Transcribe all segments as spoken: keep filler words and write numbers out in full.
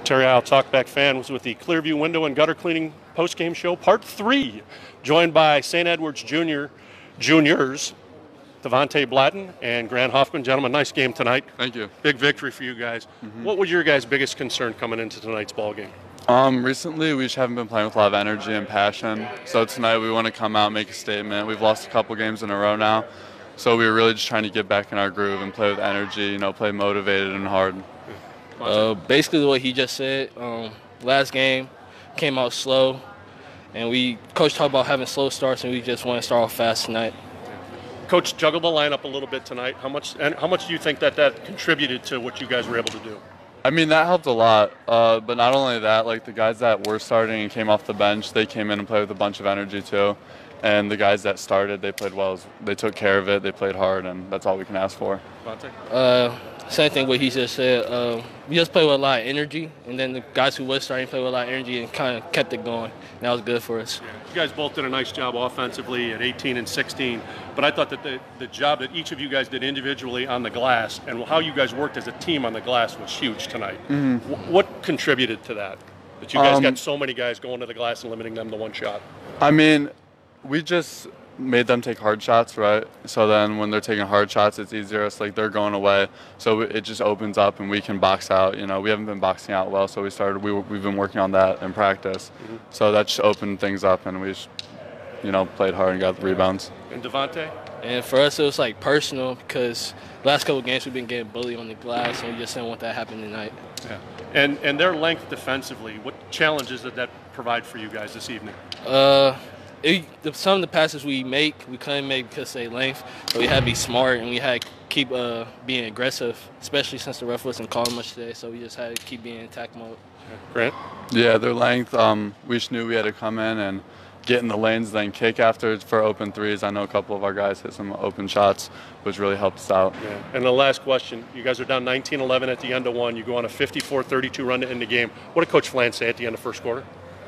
Terry Isle, TalkBack fan, was with the Clearview Window and Gutter Cleaning Postgame Show, Part three, joined by Saint Edward's Junior, Juniors, Devontae, Blanton, and Grant Huffman. Gentlemen, nice game tonight. Thank you. Big victory for you guys. Mm-hmm. What was your guys' biggest concern coming into tonight's ball game? Um, recently, we just haven't been playing with a lot of energy and passion. So tonight, we want to come out and make a statement. We've lost a couple games in a row now. So we were really just trying to get back in our groove and play with energy, you know, play motivated and hard. Uh, basically what he just said. Um, last game came out slow, and we coach talked about having slow starts, and we just want to start off fast tonight. Coach juggled the lineup a little bit tonight. How much and how much do you think that that contributed to what you guys were able to do? I mean, that helped a lot. Uh, but not only that, like the guys that were starting and came off the bench, they came in and played with a bunch of energy too. And the guys that started, they played well. They took care of it. They played hard, and that's all we can ask for. Uh, same thing what he just said. Uh, we just played with a lot of energy, and then the guys who was starting played with a lot of energy and kind of kept it going. And that was good for us. Yeah. You guys both did a nice job offensively at eighteen and sixteen, but I thought that the, the job that each of you guys did individually on the glass and how you guys worked as a team on the glass was huge tonight. Mm-hmm. w- what contributed to that? That you guys um, got so many guys going to the glass and limiting them to one shot? I mean, we just made them take hard shots, right? So then when they're taking hard shots, it's easier. It's like they're going away. So it just opens up and we can box out. You know, we haven't been boxing out well, so we started, we, we've been working on that in practice. Mm-hmm. So that just opened things up and we just, you know, played hard and got the rebounds. And Devontae? And for us, it was like personal because last couple of games we've been getting bullied on the glass, and we just didn't want that to happen tonight. Yeah. And, and their length defensively, what challenges did that provide for you guys this evening? Uh, It, the, some of the passes we make, we couldn't make because of their length, but we had to be smart and we had to keep uh, being aggressive, especially since the ref wasn't calling much today, so we just had to keep being in attack mode. Grant? Yeah, their length, um, we just knew we had to come in and get in the lanes, then kick after for open threes. I know a couple of our guys hit some open shots, which really helped us out. Yeah. And the last question, you guys are down nineteen eleven at the end of one. You go on a fifty-four thirty-two run to end the game. What did Coach Flan say at the end of first quarter?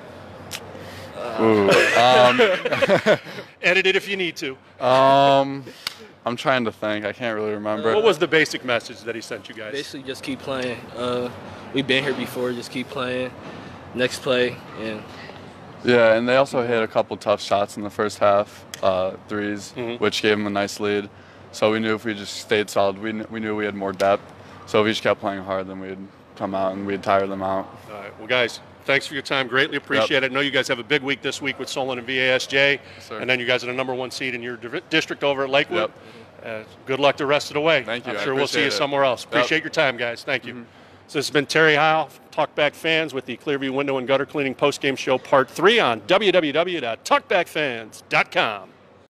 Ooh, um, Edit it if you need to. Um, I'm trying to think. I can't really remember. What was the basic message that he sent you guys? Basically, just keep playing. Uh, we've been here before. Just keep playing. Next play, and yeah, and they also hit a couple tough shots in the first half, uh, threes, mm-hmm. which gave them a nice lead. So we knew if we just stayed solid, we kn- we knew we had more depth. So if we just kept playing hard, then we'd come out and we'd tire them out. All right, well, guys. Thanks for your time. Greatly appreciate yep. it. I know you guys have a big week this week with Solon and V A S J, yes, and then you guys are the number one seed in your div- district over at Lakewood. Yep. Uh, good luck the rest of the way. Thank you. I'm sure we'll see you it. somewhere else. Appreciate yep. your time, guys. Thank you. Mm-hmm. So this has been Terry Isle, TalkBack Fans, with the Clearview Window and Gutter Cleaning Postgame Show Part three on w w w dot talk back fans dot com.